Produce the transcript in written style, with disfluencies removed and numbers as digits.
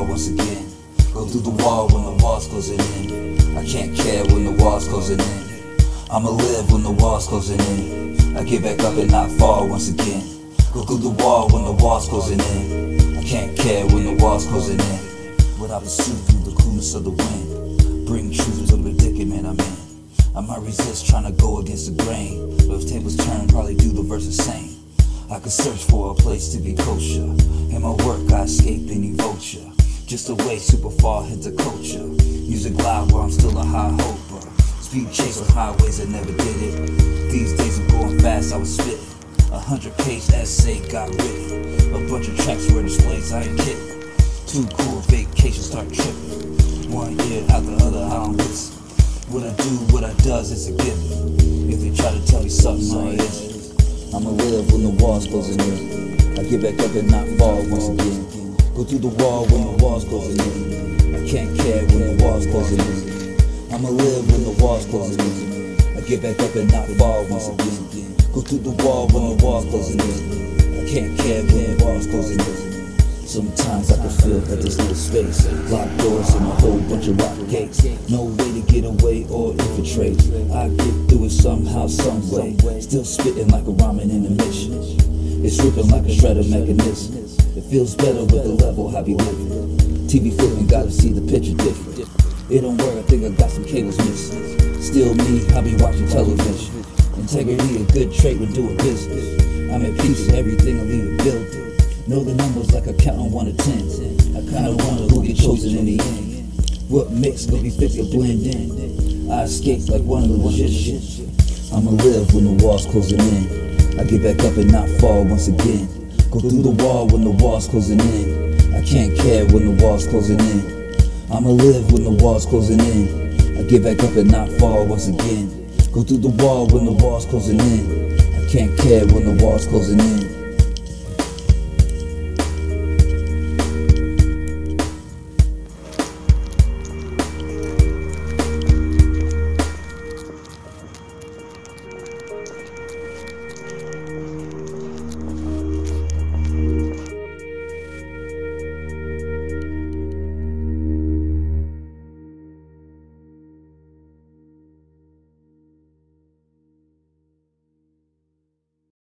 fall once again. Go through the wall when the wall's closing in. I can't care when the wall's closing in. I'ma live when the wall's closing in. I get back up and not fall once again. Go through the wall when the wall's closing in. I can't care when the wall's closing in. What I pursue through the coolness of the wind. Bring truth to the predicament I'm in. I might resist trying to go against the grain, but if tables turn, probably do the verse the same. I could search for a place to be kosher. In my work, I escape any vulture. Just away, super far, hit the culture. Music loud where I'm still a high hoper. Speed chase on highways that never did it. These days I'm going fast, I was spitting. 100-page essay got written. A bunch of tracks were displays, I ain't kidding. Too cool, vacation start tripping. One ear out the other, I don't listen. What I do, what I does, it's a given. If they try to tell me something, I isn't. I'ma live when the wall's closing in. I get back up and not fall once again. Go through the wall when the wall's closing in. I can't care when the wall's closing in. I'ma live when the wall's closing in. I get back up and not fall once again. Go through the wall when the wall's closing in. I can't care when the wall's closing in. Sometimes I can feel that there's no space. Locked doors and a whole bunch of locked gates. No way to get away or infiltrate. I get through it somehow, some way. Still spitting like a ramen in a mission. It's ripping like a shredder mechanism. It feels better with the level I be living. TV flipping, gotta see the picture different. It don't work, I think I got some cables missing. Still me, I be watching television. Integrity, a good trait when doing business. I'm at peace with everything I leave it built. Know the numbers like I count on 1 to 10. I kinda wonder who get chosen in the end. What mix gonna be fit to blend in? I escape like one of the magicians. I'ma live when the wall's closing in. I get back up and not fall once again. Go through the wall when the wall's closing in. I can't care when the wall's closing in. I'ma live when the wall's closing in. I get back up and not fall once again. Go through the wall when the wall's closing in. I can't care when the wall's closing in.